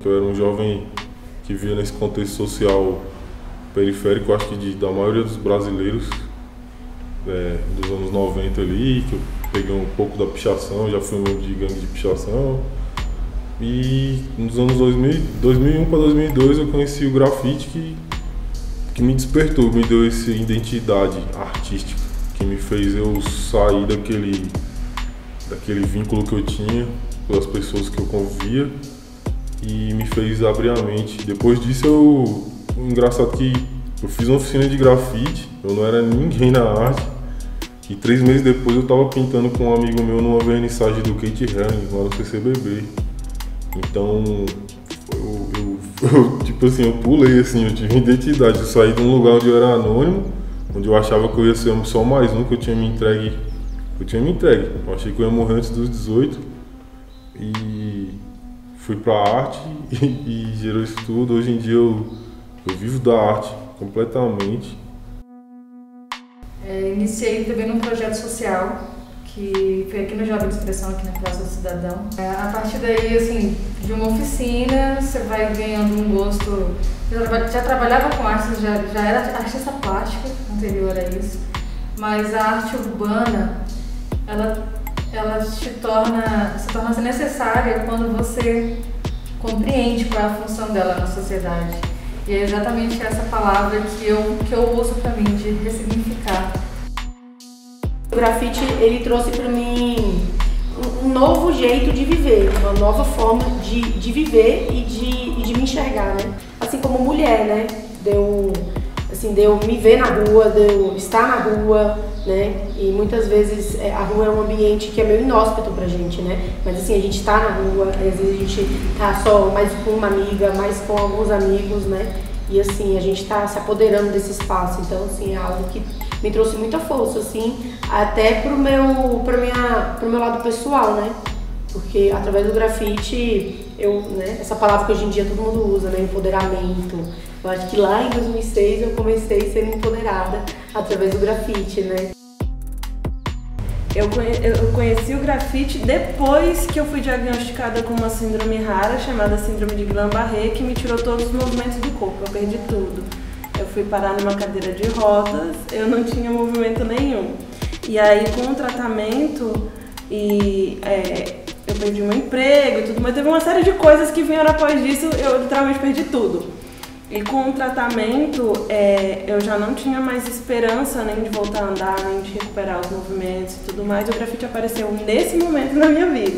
que eu era um jovem que vivia nesse contexto social periférico, acho que da maioria dos brasileiros, dos anos 90 ali, que eu peguei um pouco da pichação, já fui um membro de gangue de pichação. E nos anos 2001 para 2002 eu conheci o grafite que me despertou, me deu essa identidade artística, que me fez eu sair daquele vínculo que eu tinha com as pessoas que eu convivia e me fez abrir a mente. Depois disso, engraçado que eu fiz uma oficina de grafite, eu não era ninguém na arte, e 3 meses depois eu estava pintando com um amigo meu numa vernissagem do Kate Herring, lá no CCBB. Então, tipo assim, eu pulei, assim, eu tive identidade, eu saí de um lugar onde eu era anônimo, onde eu achava que eu ia ser só mais um, que eu tinha me entregue. Eu achei que eu ia morrer antes dos 18 e fui pra arte e gerou isso tudo. Hoje em dia eu vivo da arte completamente. Iniciei também num projeto social, que foi aqui no Jovem de Expressão, aqui na Praça do Cidadão. A partir daí, assim, de uma oficina, você vai ganhando um gosto. Eu já trabalhava com arte, já era artista plástica anterior a isso, mas a arte urbana, ela se torna necessária quando você compreende qual é a função dela na sociedade. E é exatamente essa palavra que eu uso para mim, de ressignificar. O grafite, ele trouxe para mim um novo jeito de viver, uma nova forma de viver e de me enxergar, né? Assim como mulher, né? De eu me ver na rua, de eu estar na rua, né? E muitas vezes a rua é um ambiente que é meio inóspito pra gente, né? Mas assim, a gente tá na rua, às vezes a gente tá só mais com uma amiga, mais com alguns amigos, né? E assim, a gente tá se apoderando desse espaço, então assim, é algo que me trouxe muita força, assim, até pro meu lado pessoal, né? Porque através do grafite, né, essa palavra que hoje em dia todo mundo usa, né, empoderamento. Eu acho que lá em 2006 eu comecei a ser empoderada através do grafite, né? Eu conheci o grafite depois que eu fui diagnosticada com uma síndrome rara chamada síndrome de Guillain-Barré, que me tirou todos os movimentos do corpo, eu perdi tudo. Eu fui parar numa cadeira de rodas, eu não tinha movimento nenhum. E aí, com o tratamento, eu perdi meu emprego e tudo, mas teve uma série de coisas que vieram após disso, eu literalmente perdi tudo. E com o tratamento, eu já não tinha mais esperança nem de voltar a andar, nem de recuperar os movimentos e tudo mais. O grafite apareceu nesse momento na minha vida.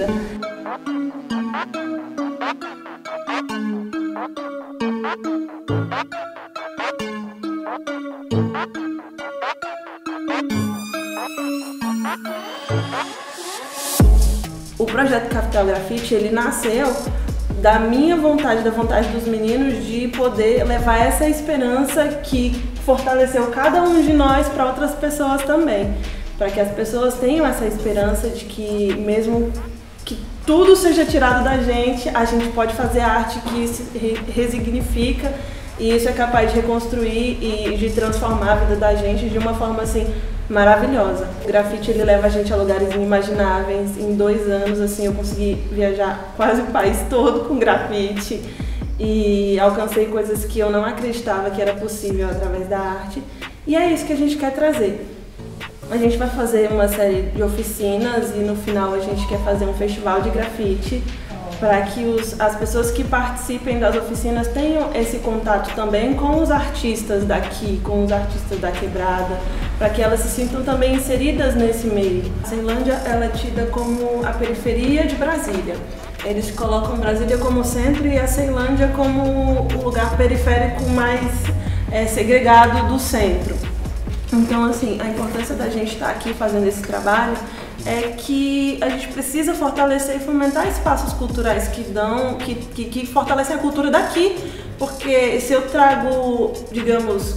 O projeto Capital Grafite, ele nasceu da minha vontade, da vontade dos meninos de poder levar essa esperança que fortaleceu cada um de nós para outras pessoas também. Para que as pessoas tenham essa esperança de que mesmo que tudo seja tirado da gente, a gente pode fazer arte que se resignifica e isso é capaz de reconstruir e de transformar a vida da gente de uma forma assim maravilhosa. O grafite, ele leva a gente a lugares inimagináveis. Em 2 anos, assim, eu consegui viajar quase o país todo com grafite e alcancei coisas que eu não acreditava que era possível através da arte. E é isso que a gente quer trazer. A gente vai fazer uma série de oficinas e no final a gente quer fazer um festival de grafite para que as pessoas que participem das oficinas tenham esse contato também com os artistas daqui, com os artistas da quebrada, para que elas se sintam também inseridas nesse meio. A Ceilândia, ela é tida como a periferia de Brasília. Eles colocam Brasília como centro e a Ceilândia como o lugar periférico mais segregado do centro. Então, assim, a importância da gente estar aqui fazendo esse trabalho é que a gente precisa fortalecer e fomentar espaços culturais que fortalecem a cultura daqui, porque se eu trago, digamos,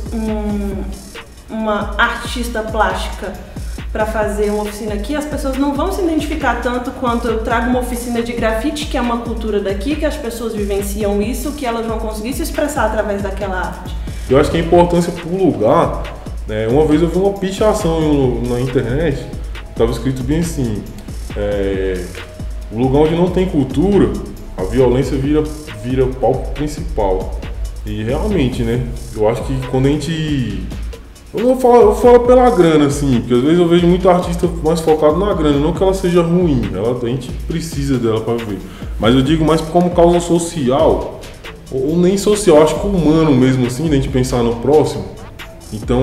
uma artista plástica para fazer uma oficina aqui, as pessoas não vão se identificar tanto quanto eu trago uma oficina de grafite, que é uma cultura daqui, que as pessoas vivenciam isso, que elas vão conseguir se expressar através daquela arte. Eu acho que a importância para o lugar, né, uma vez eu vi uma pichação na internet, estava escrito bem assim, o lugar onde não tem cultura, a violência vira palco principal. E realmente, né, eu acho que quando a gente... Eu falo pela grana, assim, porque às vezes eu vejo muito artista mais focado na grana, não que ela seja ruim, a gente precisa dela para viver. Mas eu digo mais como causa social, ou nem social, acho que humano mesmo, assim, da gente pensar no próximo. Então,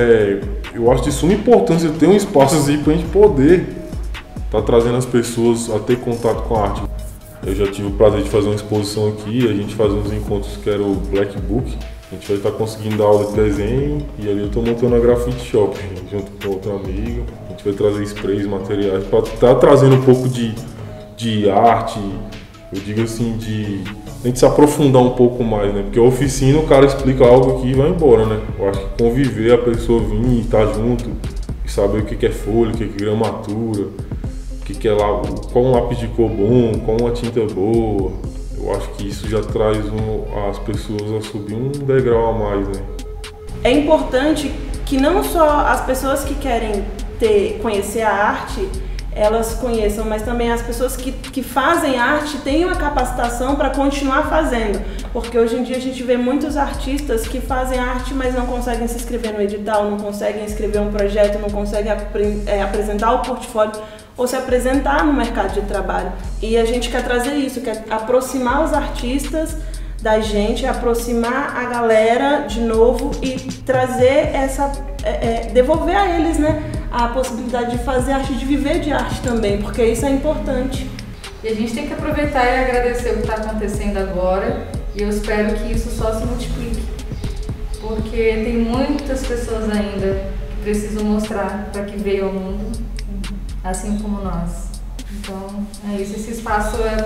eu acho de suma importância ter um espaço assim pra gente poder tá trazendo as pessoas a ter contato com a arte. Eu já tive o prazer de fazer uma exposição aqui, a gente faz uns encontros que era o Black Book. A gente vai estar conseguindo dar aula de desenho e ali eu estou montando a Graffiti Shop junto com outro amigo. A gente vai trazer sprays, materiais para estar trazendo um pouco de arte, eu digo assim, de a gente se aprofundar um pouco mais, né? Porque a oficina o cara explica algo aqui e vai embora, né? Eu acho que conviver, a pessoa vir e estar junto, e saber o que é folha, o que é gramatura, o que é qual um lápis de cor bom, qual uma tinta boa. Eu acho que isso já traz as pessoas a subir um degrau a mais, né? É importante que não só as pessoas que querem conhecer a arte, elas conheçam, mas também as pessoas que fazem arte tenham a capacitação para continuar fazendo. Porque hoje em dia a gente vê muitos artistas que fazem arte, mas não conseguem se inscrever no edital, não conseguem escrever um projeto, não conseguem apresentar o portfólio ou se apresentar no mercado de trabalho. E a gente quer trazer isso, quer aproximar os artistas da gente, aproximar a galera de novo e trazer devolver a eles, né, a possibilidade de fazer arte, de viver de arte também, porque isso é importante. E a gente tem que aproveitar e agradecer o que está acontecendo agora, e eu espero que isso só se multiplique, porque tem muitas pessoas ainda que precisam mostrar para que veio ao mundo, assim como nós. Então é isso, esse espaço é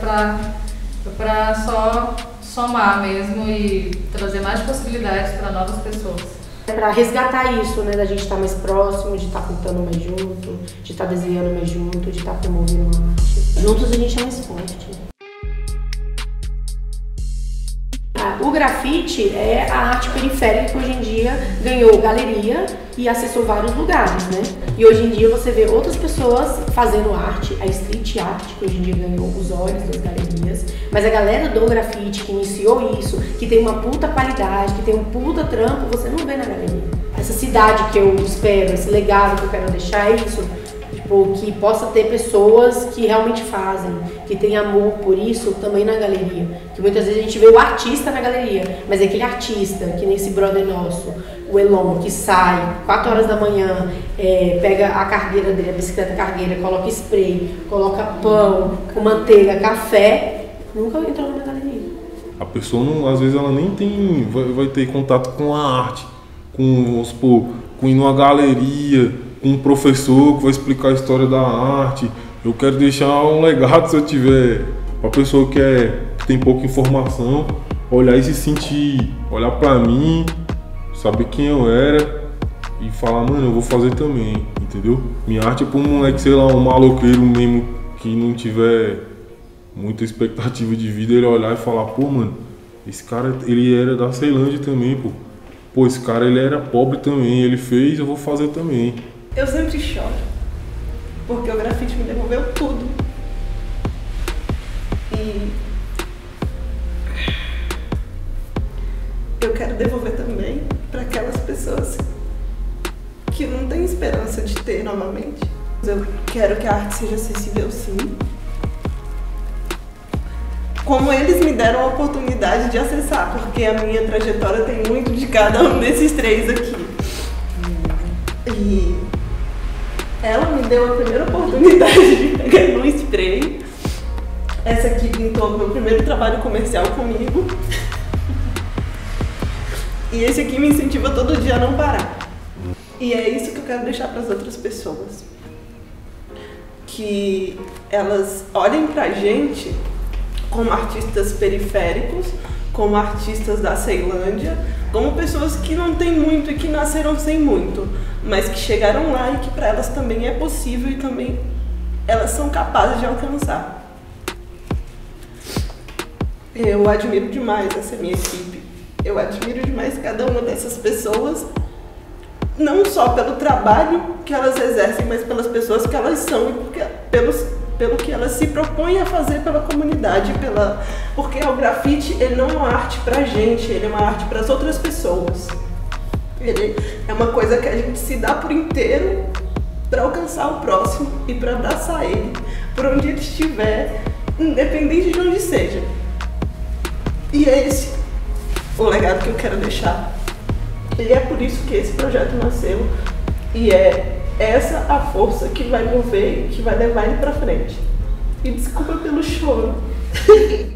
para só somar mesmo e trazer mais possibilidades para novas pessoas. É para resgatar isso, né, da gente estar mais próximo, de estar pintando mais junto, de estar desenhando mais junto, de estar promovendo a arte. Juntos a gente é mais forte. O grafite é a arte periférica que hoje em dia ganhou galeria e acessou vários lugares, né? E hoje em dia você vê outras pessoas fazendo arte, a street art, que hoje em dia ganhou os olhos das galerias, mas a galera do grafite que iniciou isso, que tem uma puta qualidade, que tem um puta trampo, você não vê na galeria. Essa cidade que eu espero, esse legado que eu quero deixar é isso. Que possa ter pessoas que realmente fazem, que tem amor por isso também na galeria. Que muitas vezes a gente vê o artista na galeria, mas é aquele artista, que nem esse brother nosso, o Elon, que sai 4 horas da manhã, pega a cargueira dele, a bicicleta cargueira, coloca spray, coloca pão, com manteiga, café, nunca entrou na galeria. A pessoa, não, às vezes, ela nem vai ter contato com a arte, com ir numa galeria, um professor que vai explicar a história da arte. Eu quero deixar um legado, se eu tiver, para a pessoa que tem pouca informação, olhar e se sentir, olhar para mim, saber quem eu era e falar, mano, eu vou fazer também, entendeu? Minha arte é para um moleque, sei lá, um maloqueiro mesmo que não tiver muita expectativa de vida, ele olhar e falar, pô, mano, esse cara, ele era da Ceilândia também, pô. Pô, esse cara, ele era pobre também, ele fez, eu vou fazer também. Eu sempre choro, porque o grafite me devolveu tudo. E eu quero devolver também para aquelas pessoas que não têm esperança de ter novamente. Eu quero que a arte seja acessível, sim. Como eles me deram a oportunidade de acessar, porque a minha trajetória tem muito de cada um desses 3 aqui. E ela me deu a primeira oportunidade de pegar um spray. Essa aqui pintou meu primeiro trabalho comercial comigo. E esse aqui me incentiva todo dia a não parar. E é isso que eu quero deixar para as outras pessoas. Que elas olhem pra gente como artistas periféricos, como artistas da Ceilândia, como pessoas que não têm muito e que nasceram sem muito, mas que chegaram lá e que para elas também é possível e também elas são capazes de alcançar. Eu admiro demais essa minha equipe, eu admiro demais cada uma dessas pessoas, não só pelo trabalho que elas exercem, mas pelas pessoas que elas são e pelos pelo que ela se propõe a fazer pela comunidade, porque o grafite ele não é uma arte pra gente, ele é uma arte para as outras pessoas. Ele é uma coisa que a gente se dá por inteiro para alcançar o próximo e para abraçar ele, por onde ele estiver, independente de onde seja. E é esse o legado que eu quero deixar. E é por isso que esse projeto nasceu, e é essa a força que vai mover, que vai levar ele para frente. E desculpa pelo choro.